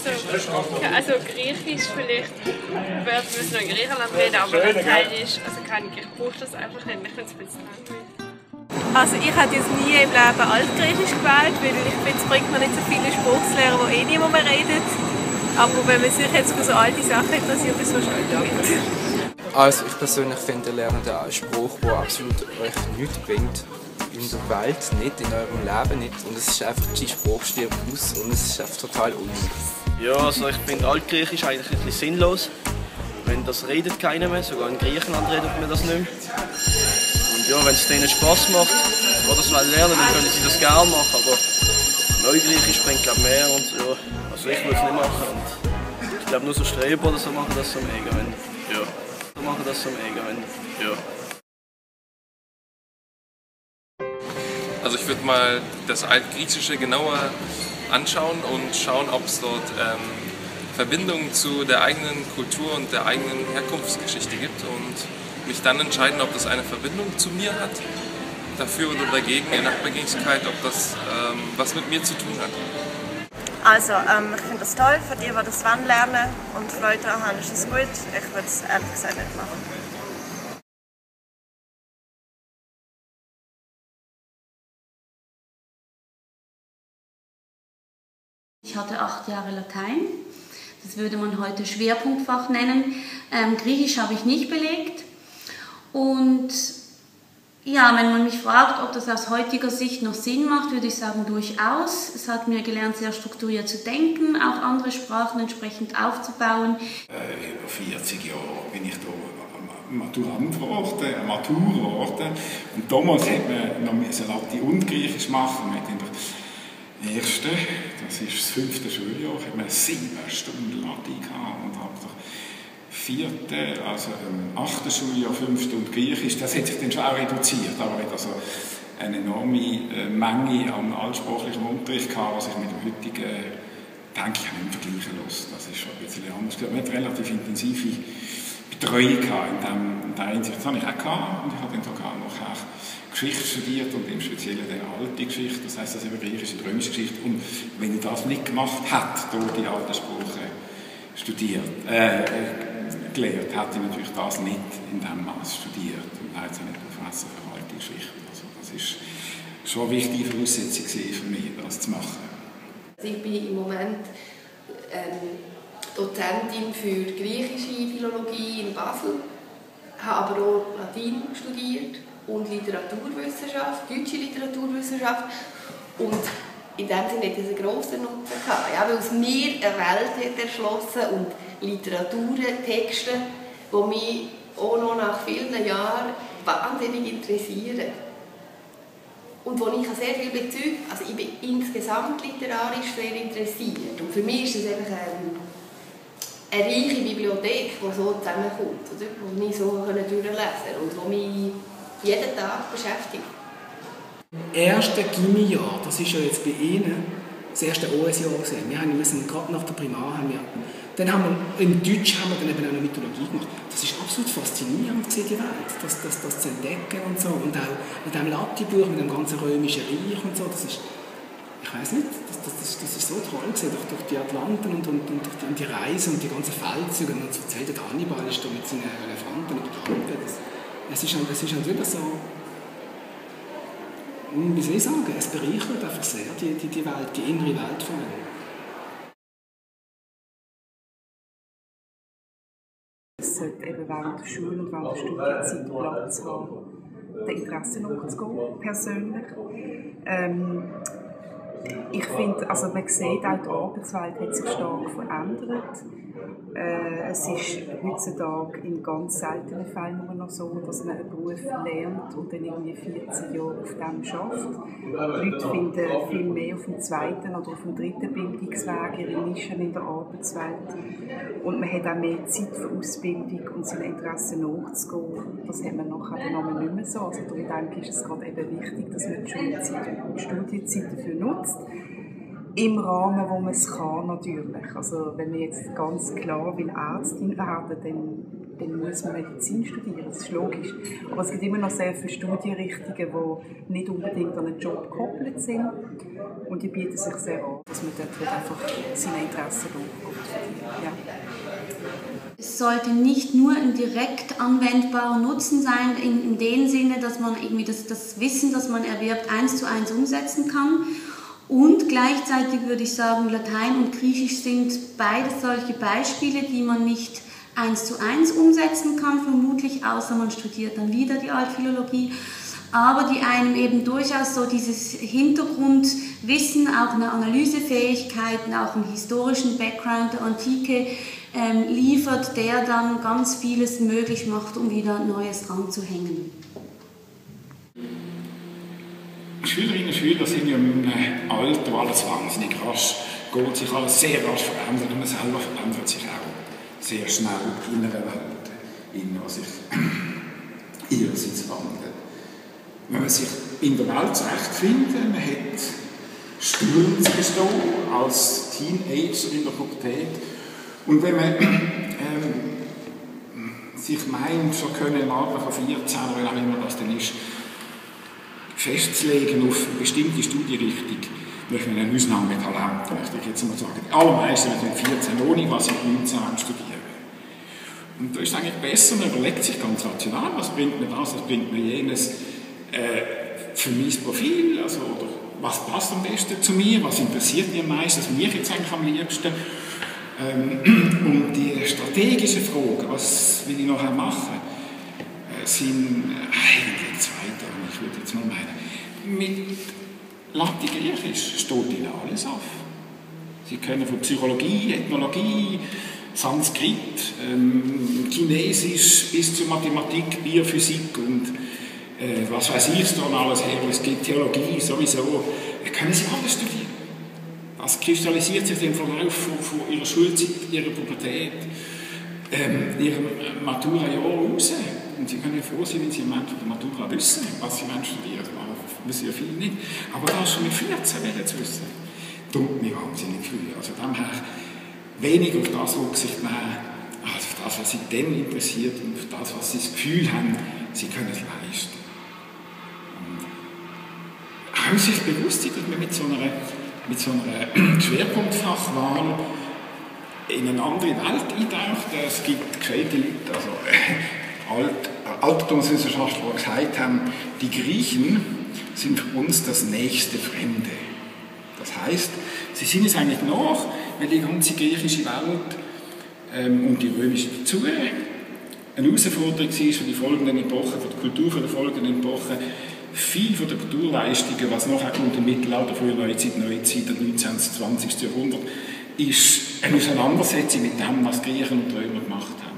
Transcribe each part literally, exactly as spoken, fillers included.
Also, also Griechisch vielleicht würde man noch in Griechenland reden, aber Lateinisch, also kann ich, ich brauche das einfach nicht, ich finde es ein bisschen langweilig. Also ich hätte jetzt nie im Leben Altgriechisch gewählt, weil ich finde, es bringt mir nicht so viele Spruchslehrer, die eh niemand mehr redet. Aber wenn man sich jetzt für so alte Sachen interessiert, ist es wahrscheinlich damit. Also ich persönlich finde Lernen einen Spruch, der absolut euch nichts bringt. In der Welt nicht, in eurem Leben nicht. Und es ist einfach, die Spruch stirbt aus und es ist einfach total unnötig. Ja, also ich finde Altgriechisch eigentlich ein bisschen sinnlos. Wenn das redet keiner mehr, sogar in Griechenland redet man das nicht mehr. Und ja, wenn es denen Spass macht, oder das lernen, dann können sie das gerne machen. Aber Neugriechisch bringt glaube mehr und ja, also ich würde es nicht machen. Und ich glaube nur so Streber oder so machen das so mega, wenn, ja, so machen das so mega, wenn, ja. Also ich würde mal das Altgriechische genauer anschauen und schauen, ob es dort ähm, Verbindungen zu der eigenen Kultur und der eigenen Herkunftsgeschichte gibt und mich dann entscheiden, ob das eine Verbindung zu mir hat, dafür oder dagegen, in Nachbargängigkeit, ob das ähm, was mit mir zu tun hat. Also, ähm, ich finde das toll, für die, die das wollen lernen und Freude daran haben, ist es gut. Ich würde es ehrlich gesagt nicht machen. Ich hatte acht Jahre Latein, das würde man heute Schwerpunktfach nennen. Ähm, Griechisch habe ich nicht belegt. Und ja, wenn man mich fragt, ob das aus heutiger Sicht noch Sinn macht, würde ich sagen, durchaus. Es hat mir gelernt, sehr strukturiert zu denken, auch andere Sprachen entsprechend aufzubauen. Äh, über vierzig Jahre bin ich da Maturant geworden, Matur geworden. Und damals hat man noch Latein und Griechisch machen. Man hat in der ersten, das ist das fünfte Schuljahr, hat man sieben Stunden Latein gehabt und ab der vierten, also im achten Schuljahr fünf Stunden Griechisch. Das hat sich dann schon auch reduziert, aber hat also eine enorme Menge an altsprachlichem Unterricht gehabt, was ich mit dem heutigen, denke ich, nicht vergleichen lässt. Das ist schon ein bisschen anders. Man hat relativ intensive Betreuung gehabt in dem, in der Hinsicht. Das habe ich auch gehabt und ich habe dann sogar noch auch Geschichte studiert und im Speziellen die alte Geschichte, das heisst, das eben griechische und römische Geschichte. Und wenn ich das nicht gemacht hätte, durch die alten Sprachen studiert, äh, gelernt, hätte ich natürlich das nicht in diesem Maß studiert und hätte es auch nicht Professor für alte Geschichte. Also das ist schon eine wichtige Voraussetzung für mich, das zu machen. Ich bin im Moment ähm, Dozentin für griechische Philologie in Basel, habe aber auch Latein studiert und Literaturwissenschaft, deutsche Literaturwissenschaft. Und in dem Sinne hat es einen grossen Nutzen gehabt. Ja, weil es mir eine Welt hat erschlossen und Literaturen, Texte, die mich auch noch nach vielen Jahren wahnsinnig interessieren. Und wo ich sehr viel Bezug, also ich bin insgesamt literarisch sehr interessiert. Und für mich ist es einfach eine, eine reiche Bibliothek, die so zusammenkommt, oder? Die mich so durchlesen kann und die mich jeden Tag beschäftigt. Erste Gimmi-Jahr, das ist ja jetzt bei Ihnen das erste O S-Jahr gesehen. Wir haben müssen, gerade nach der Primar haben wir, dann haben wir, im Deutsch haben wir dann eben auch noch Mythologie gemacht. Das ist absolut faszinierend, die Welt, das, das, das zu entdecken und so. Und auch mit dem Latibuch, mit dem ganzen römischen Reich und so, das ist, ich weiß nicht, das, das, das, das ist so toll gewesen, durch, durch die Atlanten und, und, und, durch die, und die Reise und die ganzen Feldzüge. Und uns erzählt der Hannibal ist da mit seinen Elefanten und Pranken. Das, es ist, es ist natürlich so, wie soll ich sagen, es bereichert einfach sehr die, die, die Welt, die innere Welt von einem. Es sollte eben während der Schule und während der Studienzeit Platz haben, den Interessen nachzugehen, persönlich. Ähm, ich finde, also man sieht auch, die Arbeitswelt hat sich stark verändert. Äh, es ist heutzutage in ganz seltenen Fällen nur noch so, dass man einen Beruf lernt und dann irgendwie vierzehn Jahre auf dem schafft. Die Leute finden viel mehr auf dem zweiten oder auf dem dritten Bildungsweg ihre Nischen in der Arbeitswelt. Und man hat auch mehr Zeit für Ausbildung und seinen Interessen nachzugehen. Das hat man nachher dann aber nicht mehr so. Also darum denke ich, ist es gerade eben wichtig, dass man die Schulzeit und die Studienzeit dafür nutzt. Im Rahmen, wo man es kann, natürlich. Also wenn man jetzt ganz klar will Ärztin werden, dann dann muss man Medizin studieren, das ist logisch. Aber es gibt immer noch sehr viele Studienrichtungen, die nicht unbedingt an einen Job gekoppelt sind. Und die bieten sich sehr an, dass man dort halt einfach seine Interessen durchkommt. Ja. Es sollte nicht nur ein direkt anwendbarer Nutzen sein, in, in dem Sinne, dass man irgendwie das, das Wissen, das man erwirbt, eins zu eins umsetzen kann. Und gleichzeitig würde ich sagen, Latein und Griechisch sind beides solche Beispiele, die man nicht eins zu eins umsetzen kann, vermutlich, außer man studiert dann wieder die Altphilologie, aber die einem eben durchaus so dieses Hintergrundwissen, auch eine Analysefähigkeit, auch einen historischen Background der Antike ähm, liefert, der dann ganz vieles möglich macht, um wieder Neues dran zu hängen. Schülerinnen und Schüler sind ja in einem Alter, wo alles wahnsinnig rasch geht, sich alles sehr rasch verändert und man selber verändert sich auch sehr schnell in einer Welt, in der sich ihrerseits wandelt. Wenn man sich in der Welt zurechtfindet, man hat Stürme zu bestehen als Teenager in der Pubertät und wenn man ähm, sich meint, schon können im Alter von vierzehn oder wie immer das denn ist, festzulegen auf eine bestimmte Studienrichtung, möchte man eine Ausnahme mit Talent, möchte ich jetzt mal sagen. Die allermeisten mit vierzehn ohne, was ich neunzehn studieren. Und da ist es eigentlich besser, man überlegt sich ganz rational, was bringt mir das, was bringt mir jenes äh, für mein Profil, also, oder was passt am besten zu mir, was interessiert mich am meisten, was mich jetzt eigentlich am liebsten. Ähm, und die strategischen Fragen, was will ich nachher machen, äh, sind eigentlich zweite. Ich würde jetzt mal meinen, mit Latin Griechisch steht ihnen alles auf. Sie können von Psychologie, Ethnologie, Sanskrit, ähm, Chinesisch bis zur Mathematik, Biophysik und äh, was weiß ich da alles her. Es gibt Theologie sowieso. Können Sie alles studieren. Das kristallisiert sich im Verlauf von, von Ihrer Schulzeit, Ihrer Pubertät, ähm, Ihrem Matura-Jahr raus. Und Sie können froh sein, wenn Sie am Ende der Matura wissen, was Sie studieren. Das wissen ja viele nicht. Aber das schon mit vierzehn zu wissen, tut mir wahnsinnig früh. Also daher weniger auf das Rücksicht nehmen, als auf das, was Sie dann interessiert und auf das, was Sie das Gefühl haben, Sie können es leisten. Und auch sich bewusst sein, dass man mit so einer, mit so einer Schwerpunktfachwahl in eine andere Welt eintaucht. Es gibt gescheite Leute, also Alt, Altertumswissenschaftler, die gesagt haben, die Griechen sind für uns das nächste Fremde. Das heisst, sie sind es eigentlich nach, weil die ganze griechische Welt ähm, und die römische dazu eine Herausforderung war für die folgenden Epochen, für die Kultur der folgenden Epochen. Viel von den Kulturleistungen, was nachher kommt im Mittelalter, frühe Neuzeit, Neuzeit, neunzehnten und zwanzigsten Jahrhundert, ist eine Auseinandersetzung mit dem, was die Griechen und die Römer gemacht haben.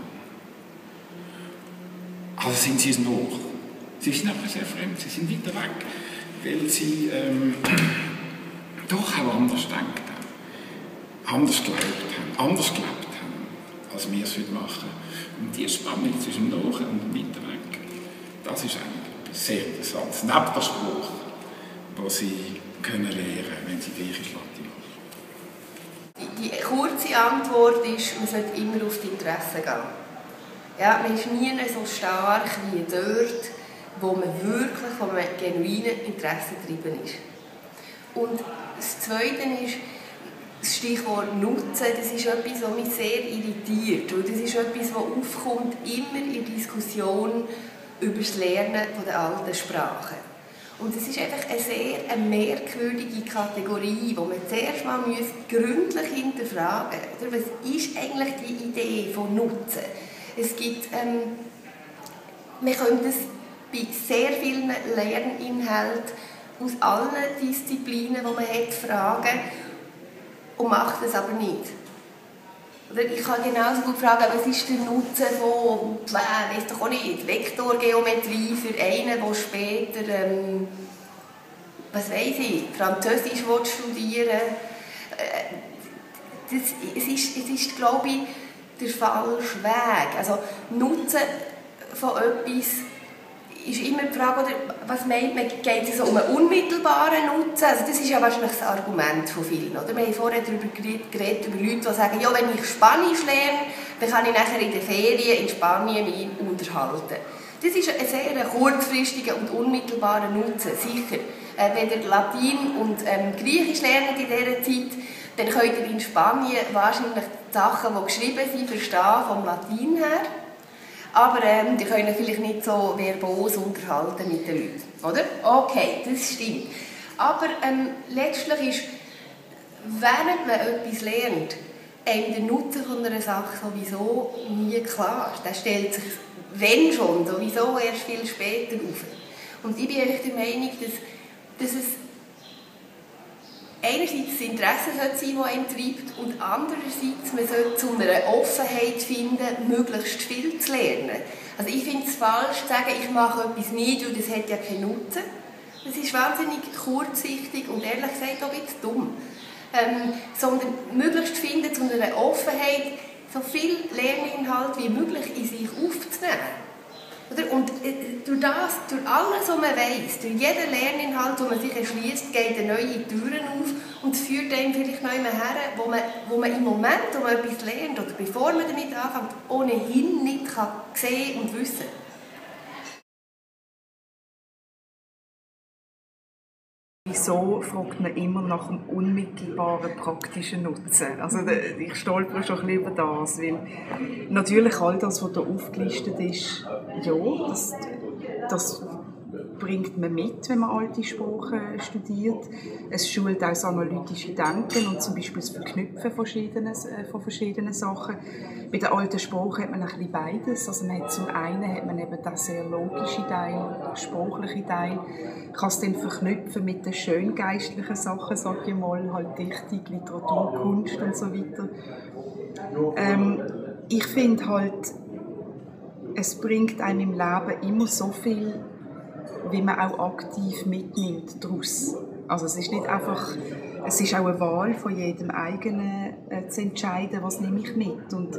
Also sind sie es noch. Sie sind aber sehr fremd, sie sind weiter weg, weil sie ähm, doch auch anders gedacht haben, anders geglaubt haben, anders gelebt haben, als wir es heute machen. Und die Spannung zwischen Nach und weiter weg, das ist eigentlich sehr interessant. Neben der Spruch, den sie können lernen, wenn sie Griechisch-Latin machen. Die, die kurze Antwort ist, man sollte immer auf die Interessen gehen. Ja, man ist nie so stark wie dort, wo man wirklich von einem genuinen Interesse getrieben ist. Und das Zweite ist, das Stichwort Nutzen, das ist etwas, was mich sehr irritiert. Und das ist etwas, das aufkommt immer in der Diskussion über das Lernen der alten Sprachen. Und es ist einfach eine sehr eine merkwürdige Kategorie, die man zuerst mal gründlich hinterfragen muss. Was ist eigentlich die Idee von Nutzen? Es gibt, ähm, man könnte es bei sehr vielen Lerninhalten aus allen Disziplinen, die man hat, fragen und macht es aber nicht. Oder ich kann genauso gut fragen, was ist der Nutzen von, äh, weiß doch auch nicht, Vektorgeometrie für einen, der später, ähm, was weiß ich, Französisch studieren will. Äh, es ist, es ist, glaube ich, der falsche Weg. Also Nutzen von etwas ist immer die Frage, oder, was meint man, geht es um einen unmittelbaren Nutzen? Also das ist ja wahrscheinlich das Argument von vielen. Oder? Wir haben vorher darüber geredet, über Leute, die sagen, ja, wenn ich Spanisch lerne, dann kann ich nachher in den Ferien in Spanien mich unterhalten. Das ist ein sehr kurzfristiger und unmittelbarer Nutzen, sicher. Äh, wenn ihr Latein und ähm, Griechisch lernt in dieser Zeit, dann könnt ihr in Spanien wahrscheinlich die Sachen, die geschrieben sind, verstehen vom Latein her. Aber ähm, die können vielleicht nicht so verbos unterhalten mit den Leuten, oder? Okay, das stimmt. Aber ähm, letztlich ist, während man etwas lernt, einem der Nutzen von einer Sache sowieso nie klar. Der stellt sich, wenn schon, sowieso erst viel später auf. Und ich bin echt der Meinung, dass, dass es einerseits das Interesse sein sollte, das einen treibt, und andererseits man sollte zu einer Offenheit finden, möglichst viel zu lernen. Also ich finde es falsch zu sagen, ich mache etwas nicht, weil das hat ja keinen Nutzen. Das ist wahnsinnig kurzsichtig und ehrlich gesagt auch ein bisschen dumm. Ähm, sondern möglichst finden zu einer Offenheit, so viel Lerninhalt wie möglich in sich aufzunehmen. Oder? Und durch das, durch alles, was man weiss, durch jeden Lerninhalt, den man sich erschließt, geht eine neue Türen auf und es führt einem vielleicht noch immer her, wo man, wo man im Moment, wo man etwas lernt oder bevor man damit anfängt, ohnehin nicht kann sehen und wissen. Wieso fragt man immer nach dem unmittelbaren praktischen Nutzen? Also ich stolpere schon ein bisschen über das, weil natürlich all das, was da aufgelistet ist, ja, das, das bringt man mit, wenn man alte Sprachen studiert. Es schult auch das analytische Denken und zum Beispiel das Verknüpfen verschiedener, von verschiedenen Sachen. Bei den alten Sprachen hat man ein bisschen beides. Also man hat zum einen hat man eben den sehr logischen Teil, den sprachlichen Teil, kann es dann verknüpfen mit den schöngeistlichen Sachen, sage ich mal, halt Dichtung, Literatur, Kunst und so weiter. Ähm, ich finde halt, es bringt einem im Leben immer so viel, wie man auch aktiv mitnimmt daraus. Also es ist nicht einfach, es ist auch eine Wahl von jedem eigenen äh, zu entscheiden, was nehme ich mit. Und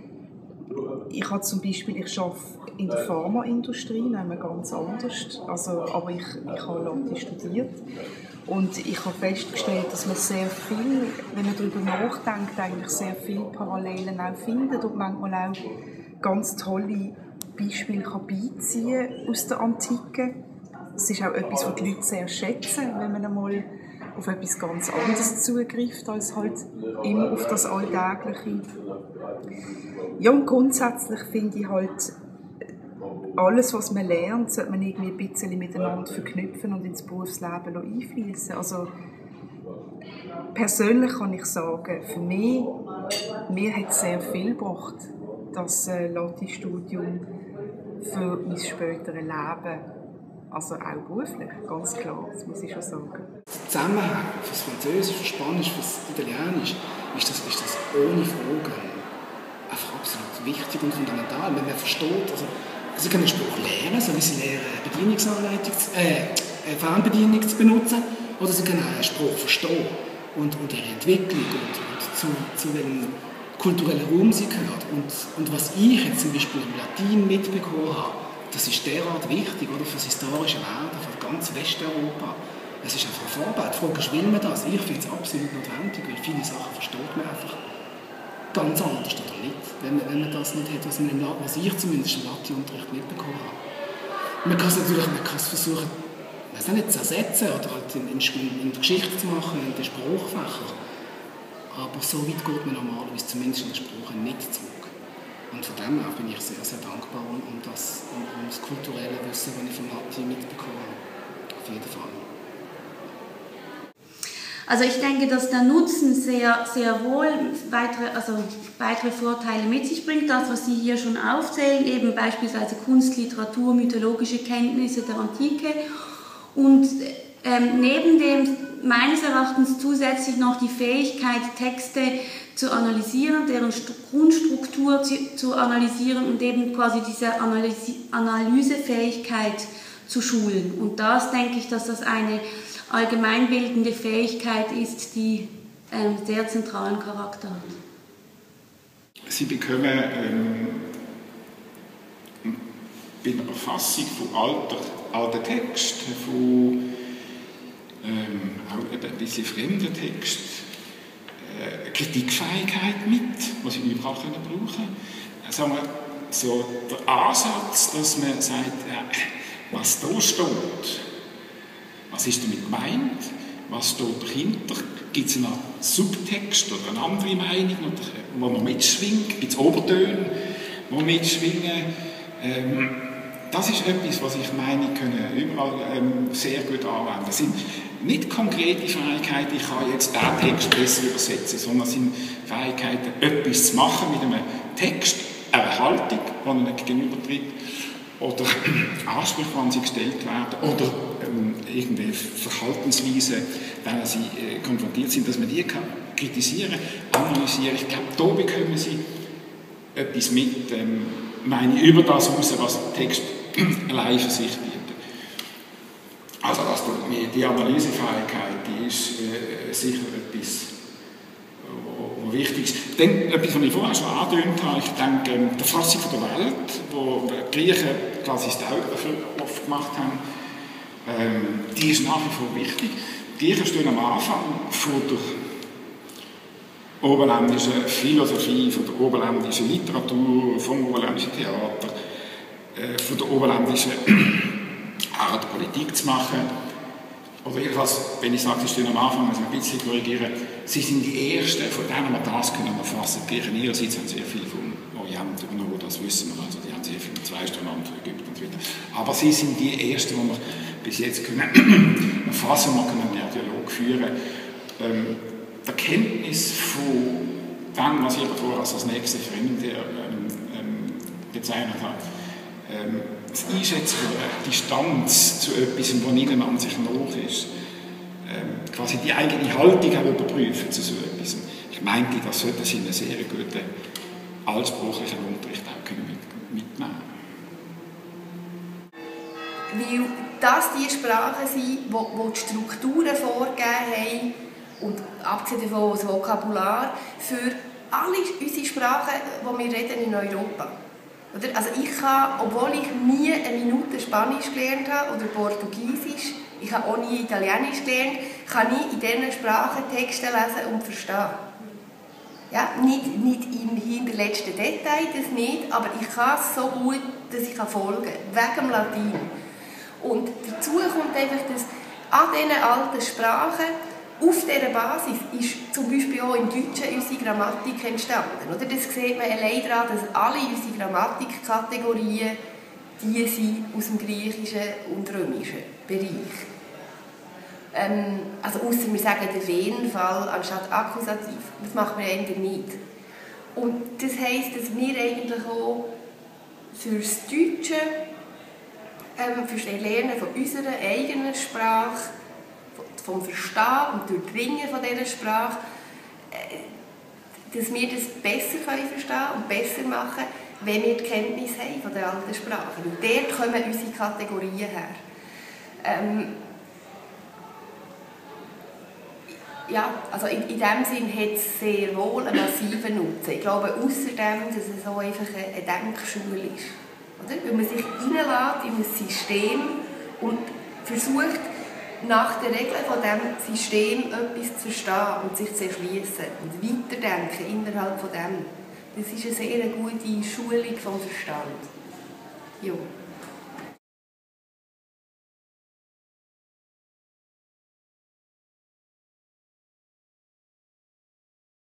ich habe zum Beispiel, ich arbeite in der Pharmaindustrie, nämlich ganz anders. Also, aber ich, ich habe Latein studiert und ich habe festgestellt, dass man sehr viel, wenn man darüber nachdenkt, eigentlich sehr viele Parallelen auch findet und manchmal auch ganz tolle Beispiele kann beiziehen aus der Antike. Es ist auch etwas, was die Leute sehr schätzen, wenn man einmal auf etwas ganz anderes zugreift, als halt immer auf das Alltägliche. Ja, und grundsätzlich finde ich halt, alles, was man lernt, sollte man irgendwie ein bisschen miteinander verknüpfen und ins Berufsleben einfließen. Also persönlich kann ich sagen, für mich, mir hat es sehr viel gebracht, das äh, Latin-Studium für mein späteres Leben. Also auch beruflich, ganz klar, das muss ich schon sagen. Der Zusammenhang für das Französisch, für Spanisch, für das Italienisch ist das, ist das ohne Frage einfach absolut wichtig und fundamental. Wenn man versteht, also Sie können den Spruch lernen, so wie Sie lernen, Bedienungsanleitung, äh, Fernbedienung zu benutzen, oder Sie können einen Spruch verstehen und, und ihre Entwicklung und, und zu, zu welchem kulturellen Raum sie gehört. Und, und was ich jetzt zum Beispiel im Latein mitbekommen habe, das ist derart wichtig, oder, für das historische Werden, für ganz Westeuropa. Es ist einfach ein Vorbild. Die Frage ist, will man das? Ich finde es absolut notwendig, weil viele Sachen versteht man einfach ganz anders oder nicht, wenn man, wenn man das nicht hat, was, man im, was ich zumindest im Latin-Unterricht mitbekommen habe. Man kann es natürlich man kann es versuchen, weiß nicht, zu ersetzen oder halt in, in, in der Geschichte zu machen, in den Sprachfächern. Aber so weit geht man normalerweise zumindest in den Sprachen nicht zurück. Und von dem her bin ich sehr, sehr dankbar um, um, das, um, um das kulturelle Wissen, das ich vom Latin mitbekommen habe. Auf jeden Fall. Also ich denke, dass der Nutzen sehr, sehr wohl weitere, also weitere Vorteile mit sich bringt. Das, was Sie hier schon aufzählen, eben beispielsweise Kunst, Literatur, mythologische Kenntnisse der Antike. Und ähm, neben dem meines Erachtens zusätzlich noch die Fähigkeit, Texte zu analysieren, deren Grundstruktur zu, zu analysieren und eben quasi diese Analyse, Analysefähigkeit zu schulen. Und das denke ich, dass das eine allgemeinbildende Fähigkeit ist, die einen sehr zentralen Charakter hat. Sie bekommen ähm, bei der Erfassung von alter, alten Texten, von ähm, auch ein bisschen fremden Texten, äh, Kritikfähigkeit mit, was ich überall brauchen können. Sagen wir, so der Ansatz, dass man sagt, äh, was da steht, was ist damit gemeint, was steht dahinter, gibt es einen Subtext oder eine andere Meinung, oder, wo man mitschwingt, gibt es Obertöne, die mitschwingen. Ähm, das ist etwas, was ich meine, können überall ähm, sehr gut anwenden. Das sind nicht konkrete Fähigkeiten, ich kann jetzt diesen Text besser übersetzen, sondern es sind Fähigkeiten, etwas zu machen mit einem Text, eine Haltung, die ihnen gegenübertritt, oder Ansprüche, wenn sie gestellt werden, oder ähm, irgendwelche Verhaltensweisen, wenn sie äh, konfrontiert sind, dass man die kann kritisieren, analysieren. Ich glaube, da bekommen sie etwas mit, ähm, meine ich, über das raus, was der Text allein für sich bietet. Also das, die Analysefähigkeit, die ist äh, sicher etwas, was wichtig ist. Dann, etwas, was ich vorher schon angedeutet habe, ich denke, ähm, die Fassung der Welt, wo die Griechen quasi das Auge dafür aufgemacht haben, ähm, die ist nach wie vor wichtig. Die Griechen stehen am Anfang von der oberländischen Philosophie, von der oberländischen Literatur, vom oberländischen Theater, äh, von der oberländischen Art, Politik zu machen. Oder jedenfalls, wenn ich sage, sie stehen am Anfang, muss ich ein bisschen korrigieren, sie sind die Ersten, von denen wir das können erfassen. Die Griechen ihrerseits haben sehr viel vom Orient übernommen, das wissen wir. Also die haben sehr viel mit Zweistromland von Ägypten und so weiter. Aber sie sind die Ersten, die wir bis jetzt können erfassen, wir können einen Dialog führen. Ähm, die Erkenntnis von dem, was ich vorher als das nächste Fremde ähm, ähm, bezeichnet habe, ähm, das Einschätzen von der Distanz zu etwas, was ihnen an sich nach ist, ähm, quasi die eigene Haltung auch überprüfen zu so etwas. Ich meinte, das sollte sie in einen sehr guten altsprachlichen Unterricht auch können mitnehmen. Weil das die Sprachen sind, die, die die Strukturen vorgegeben haben und abgesehen davon das Vokabular für alle unsere Sprachen, die wir reden in Europa. Oder? Also ich kann, obwohl ich nie eine Minute Spanisch gelernt habe oder Portugiesisch, ich habe auch nie Italienisch gelernt, kann ich in diesen Sprachen Texte lesen und verstehen. Ja, nicht, nicht im hinterletzten Detail, das nicht, aber ich kann es so gut, dass ich folgen kann, wegen dem Latein. Und dazu kommt einfach, dass an diesen alten Sprachen, auf dieser Basis ist zum Beispiel auch im Deutschen unsere Grammatik entstanden. Oder? Das sieht man allein daran, dass alle unsere Grammatikkategorien die sind aus dem griechischen und römischen Bereich. Ähm, also ausser wir sagen den Wenn-Fall anstatt Akkusativ. Das macht man eigentlich nicht. Und das heisst, dass wir eigentlich auch für das Deutsche, ähm, für das Erlernen von unserer eigenen Sprache, vom Verstehen und Durchdringen von dieser Sprache, dass wir das besser verstehen können und besser machen, wenn wir die Kenntnis haben von der alten Sprache. Und dort kommen unsere Kategorien her. Ähm, ja, also in, in dem Sinn hat es sehr wohl einen massiven Nutzen. Ich glaube außerdem, dass es auch einfach eine, eine Denkschule ist. Oder? Wenn man sich hineinlässt in ein System und versucht, nach der Regel von diesem System etwas zu verstehen und sich zu erschließen und weiterdenken innerhalb von dem. Das ist eine sehr gute Schulung vom Verstand. Ja.